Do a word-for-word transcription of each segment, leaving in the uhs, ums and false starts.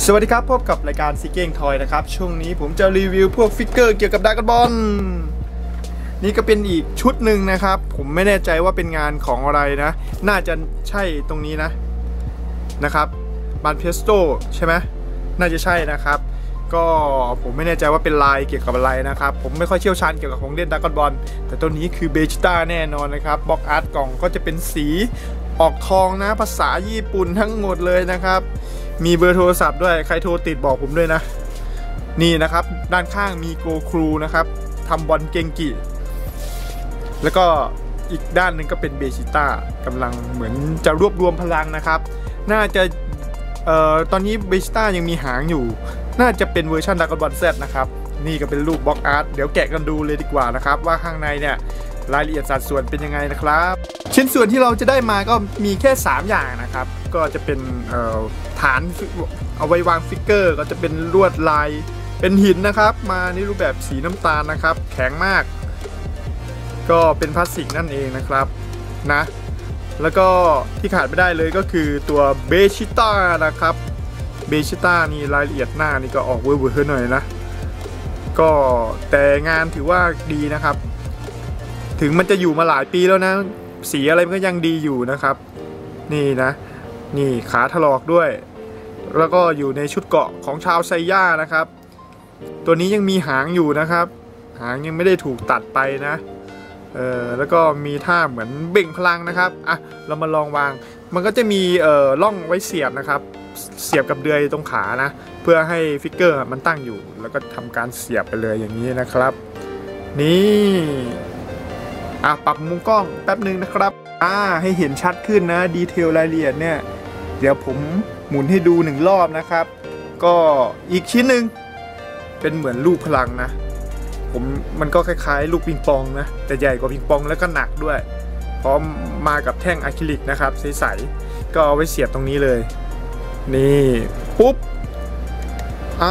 สวัสดีครับพบกับรายการซีเก้งทอยนะครับช่วงนี้ผมจะรีวิวพวกฟิกเกอร์เกี่ยวกับดราก้อนบอลนี่ก็เป็นอีกชุดหนึ่งนะครับผมไม่แน่ใจว่าเป็นงานของอะไรนะน่าจะใช่ตรงนี้นะนะครับบันเพสโตใช่ไหมน่าจะใช่นะครับก็ผมไม่แน่ใจว่าเป็นลายเกี่ยวกับอะไรนะครับผมไม่ค่อยเชี่ยวชาญเกี่ยวกับของเล่นดราก้อนบอลแต่ตัวนี้คือเบจิต้าแน่นอนนะครับบล็อกอาร์ตกล่องก็จะเป็นสีออกทองนะภาษาญี่ปุ่นทั้งหมดเลยนะครับมีเบอร์โทรศัพท์ด้วยใครโทรติดบอกผมด้วยนะนี่นะครับด้านข้างมีโกครูนะครับทำบอลเกงกิแล้วก็อีกด้านหนึ่งก็เป็นเบจิต้ากำลังเหมือนจะรวบรวมพลังนะครับน่าจะเอ่อตอนนี้เบจิต้ายังมีหางอยู่น่าจะเป็นเวอร์ชันดราก้อนบอล แซด นะครับนี่ก็เป็นรูปบล็อกอาร์ตเดี๋ยวแกะกันดูเลยดีกว่านะครับว่าข้างในเนี่ยรายละเอียดสัดส่วนเป็นยังไงนะครับชิ้นส่วนที่เราจะได้มาก็มีแค่สามอย่างนะครับก็จะเป็นฐานเอาไว้วางฟิกเกอร์ก็จะเป็นลวดลายเป็นหินนะครับมาในรูปแบบสีน้ำตาลนะครับแข็งมากก็เป็นพลาสติกนั่นเองนะครับนะแล้วก็ที่ขาดไม่ได้เลยก็คือตัวเบจิต้านะครับเบจิต้านี่รายละเอียดหน้านี่ก็ออกเวอร์เวอร์หน่อยนะก็แต่งานถือว่าดีนะครับถึงมันจะอยู่มาหลายปีแล้วนะสีอะไรมันก็ยังดีอยู่นะครับนี่นะนี่ขาถลอกด้วยแล้วก็อยู่ในชุดเกราะของชาวไซย่านะครับตัวนี้ยังมีหางอยู่นะครับหางยังไม่ได้ถูกตัดไปนะเออแล้วก็มีท่าเหมือนเบ่งพลังนะครับอ่ะเรามาลองวางมันก็จะมีเอ่อร่องไว้เสียบนะครับเสียบกับเดือยตรงขานะเพื่อให้ฟิกเกอร์มันตั้งอยู่แล้วก็ทำการเสียบไปเลยอย่างนี้นะครับนี่อ่ะปรับมุมกล้องแป๊บนึงนะครับอ่าให้เห็นชัดขึ้นนะดีเทลรายละเอียดเนี่ยเดี๋ยวผมหมุนให้ดูหนึ่งรอบนะครับก็อีกชิ้นหนึ่งเป็นเหมือนลูกพลังนะผมมันก็คล้ายๆลูกปิงปองนะแต่ใหญ่กว่าปิงปองแล้วก็หนักด้วยพร้อมมากับแท่งอะคริลิกนะครับใสๆก็เอาไว้เสียบตรงนี้เลยนี่ปุ๊บอ่า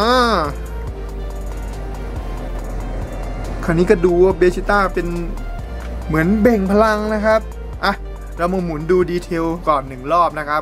คราวนี้ก็ดูว่าเบจิต้าเป็นเหมือนเบ่งพลังนะครับอ่ะเรามาหมุนดูดีเทลก่อนหนึ่งรอบนะครับ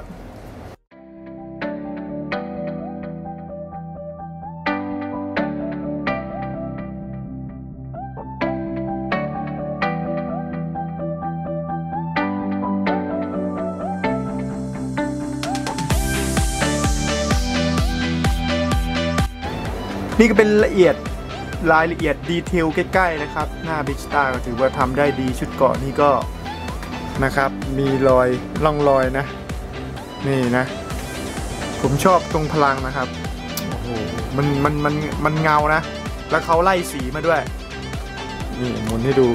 นี่ก็เป็นละเอียดรายละเอียดดีเทลใกล้ๆนะครับหน้าเบจิต้าก็ถือว่าทำได้ดีชุดเกราะนี่ก็นะครับมีรอยร่องรอยนะนี่นะผมชอบตรงพลังนะครับโอ้โหมันมันมันมันเงานะแล้วเขาไล่สีมาด้วยนี่หมุนให้ดู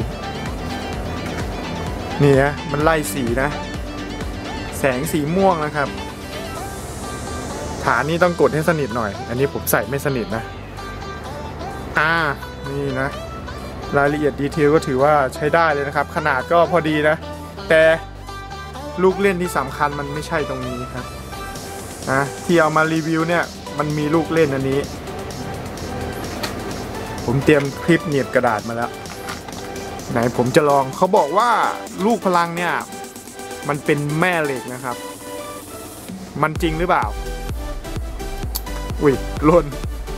นี่นะมันไล่สีนะแสงสีม่วงนะครับฐานนี้ต้องกดให้สนิทหน่อยอันนี้ผมใส่ไม่สนิทนะอ่านี่นะรายละเอียดดีเทลก็ถือว่าใช้ได้เลยนะครับขนาดก็พอดีนะแต่ลูกเล่นที่สำคัญมันไม่ใช่ตรงนี้ครับนะที่เอามารีวิวเนี่ยมันมีลูกเล่นอันนี้ผมเตรียมคลิปเหนียบกระดาษมาแล้วไหนผมจะลองเขาบอกว่าลูกพลังเนี่ยมันเป็นแม่เหล็กนะครับมันจริงหรือเปล่าอุ้ยหล่น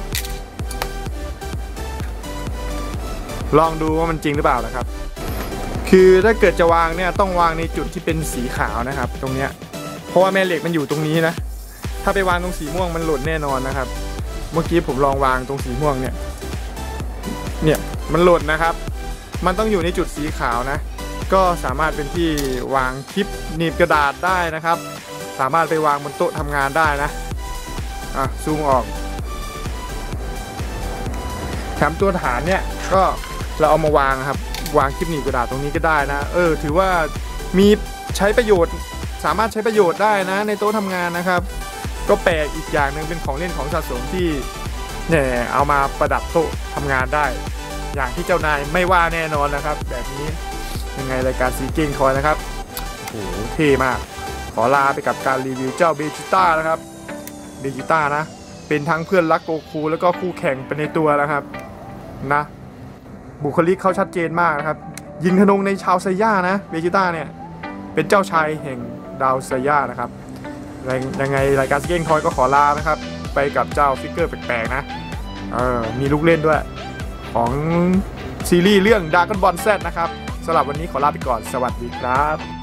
ลองดูว่ามันจริงหรือเปล่านะครับคือถ้าเกิดจะวางเนี่ยต้องวางในจุดที่เป็นสีขาวนะครับตรงเนี้ยเพราะว่าแม่เหล็กมันอยู่ตรงนี้นะถ้าไปวางตรงสีม่วงมันหล่นแน่นอนนะครับเมื่อกี้ผมลองวางตรงสีม่วงเนี่ยเนี่ยมันหล่นนะครับมันต้องอยู่ในจุดสีขาวนะก็สามารถเป็นที่วางคลิปหนีบกระดาษได้นะครับสามารถไปวางบนโต๊ะทำงานได้นะอ่ะซูมออกแถมตัวฐานเนี่ยก็เราเอามาวางครับวางคลิปหนีบกระดาษตรงนี้ก็ได้นะเออถือว่ามีใช้ประโยชน์สามารถใช้ประโยชน์ได้นะในโต๊ะทำงานนะครับก็แปลกอีกอย่างหนึ่งเป็นของเล่นของสะสมที่เนี่ยเอามาประดับโต๊ะทำงานได้อย่างที่เจ้านายไม่ว่าแน่นอนนะครับแบบนี้ยังไงรายการซีเก้งทอยนะครับโอ้โหเท่มากขอลาไปกับการรีวิวเจ้าเบจิต้านะครับเบจิต้านะเป็นทั้งเพื่อนรักโกคูแล้วก็คู่แข่งไปในตัวนะครับนะบุคลิกเขาชัดเจนมากนะครับยิงธนงในชาวไซย่านะเบจิต้าเนี่ยเป็นเจ้าชายแห่งดาวไซย่านะครับยังไงรายการซีเก้งทอยก็ขอลานะครับไปกับเจ้าฟิกเกอร์แปลกๆนะเออมีลูกเล่นด้วยของซีรีส์เรื่อง Dragon Ball Z นะครับสำหรับวันนี้ขอลาไปก่อนสวัสดีครับ